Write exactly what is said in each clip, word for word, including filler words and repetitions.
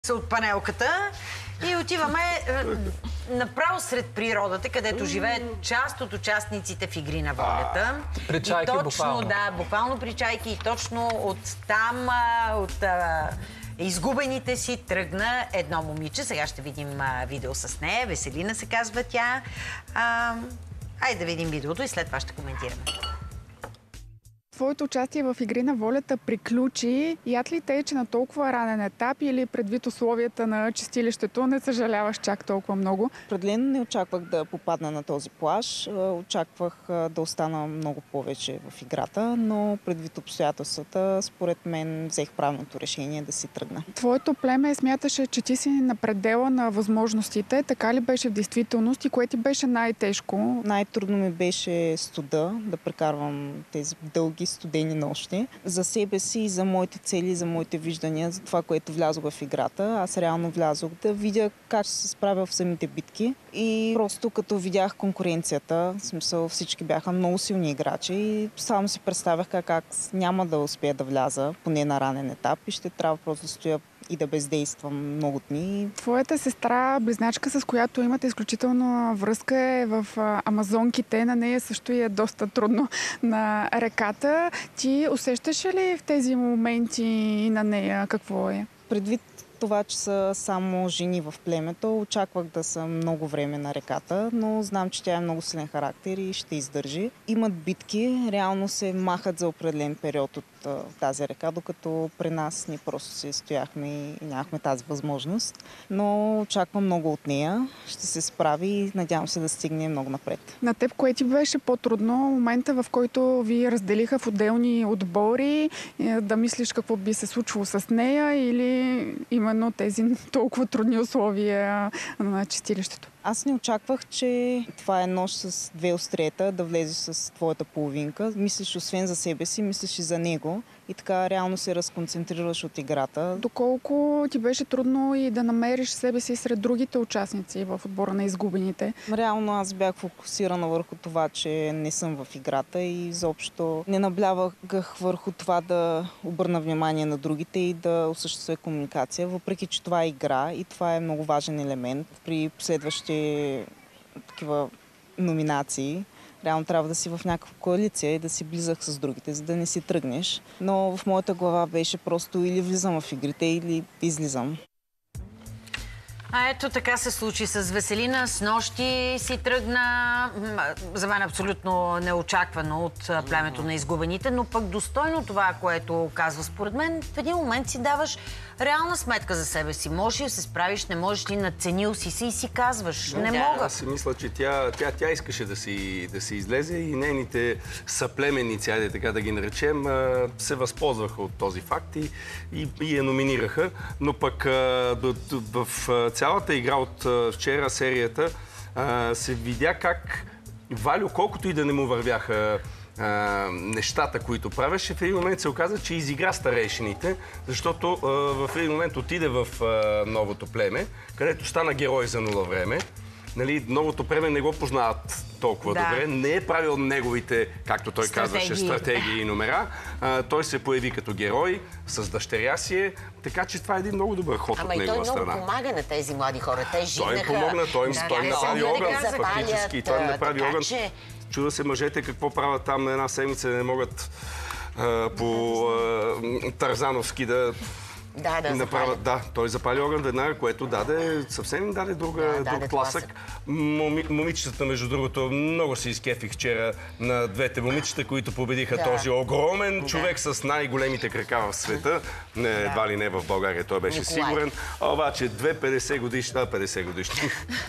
от панелката и отиваме е, направо сред природата, където живеят част от участниците в Игри на волята. При чайки, и точно, буквално. Да, буквално при чайки. И точно от там, от а, изгубените си, тръгна едно момиче. Сега ще видим а, видео с нея. Веселина се казва тя. А, айде да видим видеото и след това ще коментираме. Твоето участие в Игри на волята приключи. Яд ли те, че на толкова ранен етап или предвид условията на чистилището не съжаляваш чак толкова много? Определено не очаквах да попадна на този плаж. Очаквах да остана много повече в играта, но предвид обстоятелствата, според мен взех правилното решение да си тръгна. Твоето племе смяташе, че ти си на предела на възможностите. Така ли беше в действителност и кое ти беше най-тежко? Най-трудно ми беше студа, да прекарвам тези дълги студени нощи. За себе си и за моите цели, за моите виждания, за това, което влязох в играта. Аз реално влязох да видя как ще се справя в самите битки. И просто като видях конкуренцията, в смисъл всички бяха много силни играчи и само си представях как, как няма да успея да вляза, поне на ранен етап и ще трябва просто да стоя и да бездействам много дни. Твоята сестра, близначка, с която имате изключителна връзка, е в Амазонките. На нея също е доста трудно на реката. Ти усещаш ли в тези моменти на нея какво е? Предвид това, че са само жени в племето, очаквах да са много време на реката, но знам, че тя е много силен характер и ще издържи. Имат битки, реално се махат за определен период от тази река, докато при нас ние просто се стояхме и нямахме тази възможност. Но очаквам много от нея, ще се справи и надявам се да стигне много напред. На теб кое ти беше по-трудно? Момента, в който ви разделиха в отделни отбори, да мислиш какво би се случило с нея или именно тези толкова трудни условия на чистилището? Аз не очаквах, че това е нож с две остриета, да влезеш с твоята половинка. Мислиш освен за себе си, мислиш и за него. И така реално се разконцентрираш от играта. Доколко ти беше трудно и да намериш себе си сред другите участници в отбора на изгубените? Реално аз бях фокусирана върху това, че не съм в играта и изобщо не наблягах върху това да обърна внимание на другите и да осъществя комуникация, въпреки че това е игра и това е много важен елемент при последващи такива номинации. Реално трябва да си в някаква коалиция и да си близък с другите, за да не си тръгнеш. Но в моята глава беше просто или влизам в игрите, или излизам. А ето така се случи с Веселина. С нощи си тръгна, за мен абсолютно неочаквано от племето на изгубените, но пък достойно това, което казва. Според мен в един момент си даваш реална сметка за себе си. Можеш ли да се справиш, не можеш ли, надценил си се и си казваш. Не да, мога. Аз си мисля, че тя, тя, тя искаше да си, да си излезе и нейните съплеменници, айде така да ги наречем, се възползваха от този факт и, и, и я номинираха. Но пък в цялата игра от вчера, серията, се видя как Валю, колкото и да не му вървяха Uh, нещата, които правеше, в един момент се оказа, че изигра старейшините, защото uh, в един момент отиде в uh, новото племе, където стана герой за нула време. Нали, новото племе не го познават толкова да. добре, не е правил неговите, както той стратегии. казваше, стратегии и номера. Uh, той се появи като герой, с дъщеря си е, така че това е един много добър ход Ама от негова страна. Ама и той много помага на тези млади хора. Те живнаха... Той им помогна, той им, да, той им да, направи да, огън, да, фактически. Той им направи огън. че... Чуда се мъжете какво правят там на една седмица, не могат а, по а, Тарзановски да... Да, да, направят, да, той запали огън веднага, което даде, съвсем им даде друга, да, друг даде тласък. Моми, момичетата, между другото, много се изкефих вчера на двете момичета, които победиха да. този огромен да. човек с най-големите крака в света. Не, да. едва ли не в България, той беше Николай. сигурен. А, обаче две петдесет годишни, а, петдесет годишни,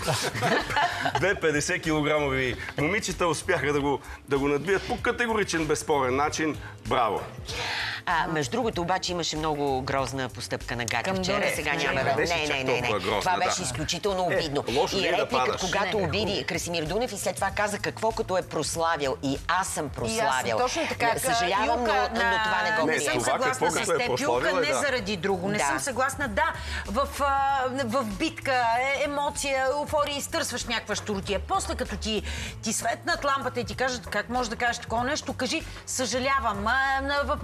две петдесет килограмови момичета успяха да го, да го надбият по категоричен, безспорен начин. Браво! А, между другото, обаче имаше много грозна постъпка на Гати вчера. Сега няма да... Не, не, не, не, не. Грозна, това беше да. изключително обидно. Е, лошо и не е да реплика, падаш. когато Не, обиди Красимир Дунев и след това каза какво като е прославил. И аз съм прославил. Точно така. Съжалявам, но, Юка, но това не го не приемам. съм съгласна какво, с е теб, прославила, Юка, не да. заради друго. Не Да. съм съгласна. Да, в, а, в битка, е, емоция, еуфория, изтърсваш някаква щуротия. После като ти, ти светнат лампата и ти кажат как може да кажеш такова нещо, кажи съжалявам. А, в момента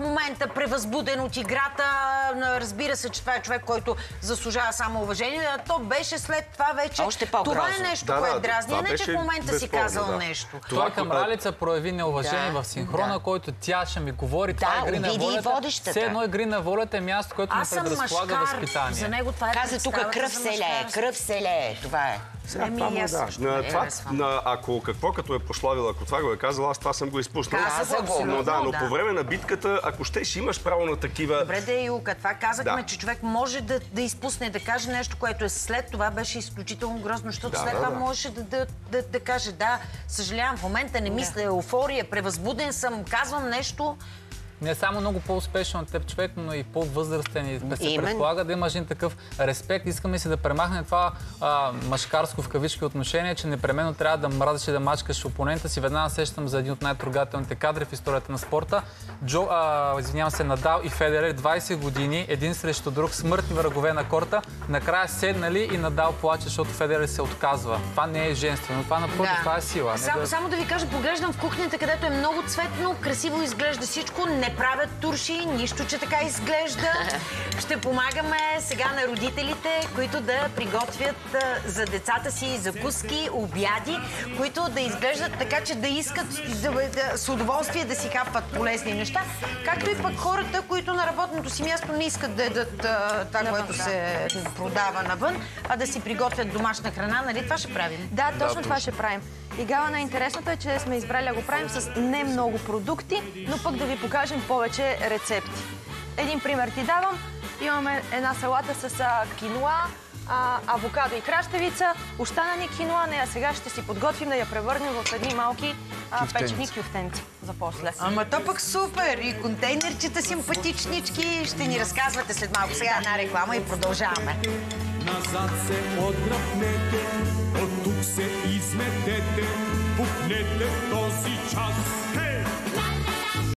превъзбуден от играта. Разбира се, че това е човек, който заслужава само уважение. А то беше след това вече... Още по-грозно. Това е нещо, Да, което да, дразни. това Не, че в беше момента си безспорно, казал да. нещо. Това към Ралица прояви неуважение Да. в синхрона, Да. който тя ще ми говори. Това Да, е игри на обиди и волята. водещата. Все едно игри на волята е място, което не Аз съм предразполага машкар. възпитание. За него това е Каза тук представата кръв за се лее, мъжкарство. кръв се лее. Това е. Сега, Еми, това, и аз да. също На, не това, харесвам. на, ако какво като е прославил, ако това го е казал, аз това съм го изпуснал. Каза го, абсолютно, но да, но да. по време на битката, ако щеш, имаш право на такива... Добре, да, Илка, това казахме, Да. че човек може да, да изпусне, да каже нещо, което е след това, беше изключително грозно, защото Да, след да, това да. можеше да, да, да, да каже, да, съжалявам, в момента не мисля, еуфория, превъзбуден съм, казвам нещо. Не е само много по-успешен от теб човек, но и по-възрастен и се Именно. предполага да имаш един такъв респект. Искаме си да премахне това а, мъжкарско в кавички отношение, че непременно трябва да мразиш и да мачкаш опонента си. Веднага сещам за един от най-трогателните кадри в историята на спорта. Джо, а, извинявам се, Надал и Федерер, двайсет години, един срещу друг, смъртни врагове на корта. Накрая седнали и Надал плаче, защото Федерер се отказва. Това не е женствено, това напротив, това е сила. Не Само, да... само да ви кажа, поглеждам в кухнята, където е много цветно, красиво изглежда всичко, не правят турши, нищо, че така изглежда. Ще помагаме сега на родителите, които да приготвят а, за децата си закуски, обяди, които да изглеждат така, че да искат да, да, с удоволствие да си хапват полезни неща, както и пък хората, които на работното си място не искат да ядат а, това, което се продава навън, а да си приготвят домашна храна, нали? Това ще правим. Да, точно това ще правим. И Галана, интересното е, че сме избрали да го правим с не много продукти, но пък да ви покажем повече рецепти. Един пример ти давам. Имаме една салата с а, киноа, а, авокадо и краставица. Остана ни киноа, нея сега ще си подготвим да я превърнем в едни малки а, печени кюфтенци за после. Ама то пък супер! И контейнерчета симпатичнички. Ще ни разказвате след малко. Сега една реклама и продължаваме. Назад се отдръпнете, от тук се изметете, пукнете в този час. Хей!